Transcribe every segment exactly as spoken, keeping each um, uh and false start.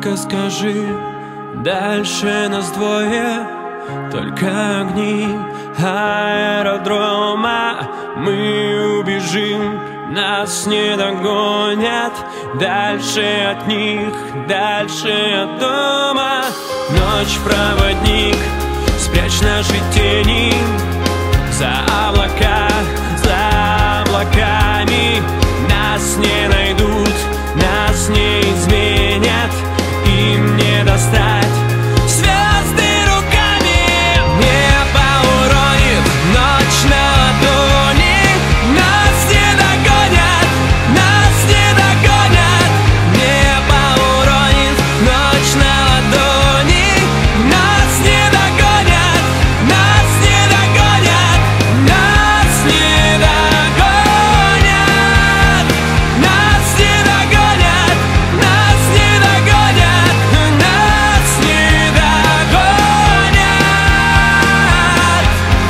Только скажи, дальше нас двое, только огни аэродрома. Мы убежим, нас не догонят. Дальше от них, дальше от дома. Ночь, проводник, спрячь наши тени за облака, за облаками. Нас не найдут, нас не изменят, им не достать звезды руками. Небо уронит ночь на ладони. Нас не догонят, нас не догонят. Небо уронит ночь на ладони. Нас не догонят, нас не догонят, нас не догонят, нас не догонят, нас не догонят, нас не догонят.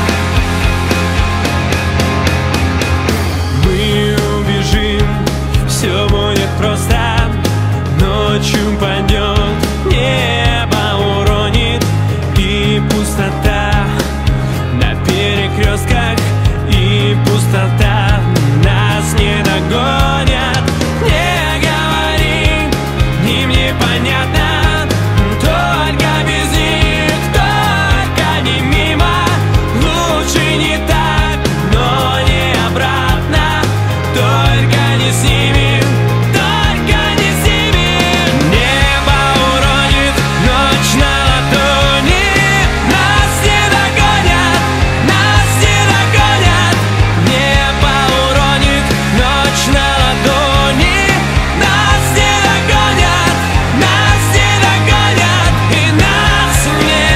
Мы убежим, все будет просто. Ночью пойдет, небо уронит, и пустота на перекрестках, и пустота. Нас не догонят, не говори, им непонятно. Только без них, только не мимо. Лучше не так, но не обратно. Только не с ними, только не с ними. Небо уронит ночь на ладони. Нас не догонят, нас не догонят. Небо уронит ночь на ладони. Нас не догонят, нас не догонят, и нас не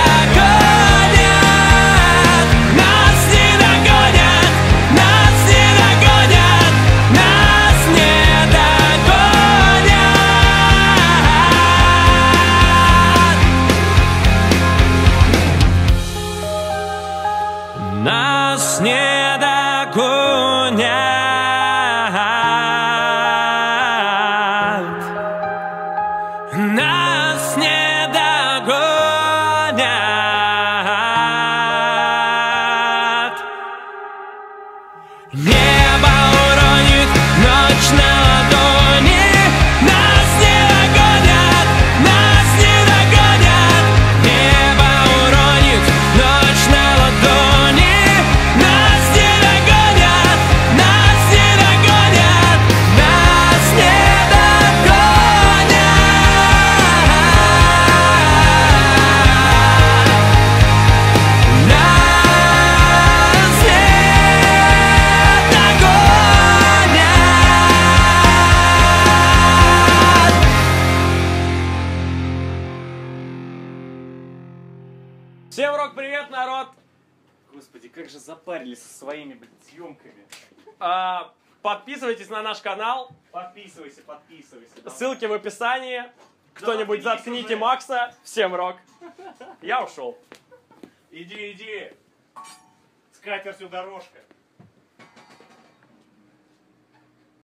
догонят. Нас не догонят, нас не догонят, нас не догонят. Нас не догонят. Нас не догонят. Небо уронит ночь на ладони. Нас не догонят, нас не догонят. Небо уронит ночь на ладони. Нас не догонят, нас не догонят, нас не догонят. Нас не догонят. Всем рок привет, народ! Господи, как же запарились со своими, блядь, съемками. А, подписывайтесь на наш канал, Подписывайся, подписывайся. давай. ссылки в описании. Кто-нибудь заткнись заткните уже. Макса. Всем рок! Я ушел. Иди, иди. Скатертью дорожка.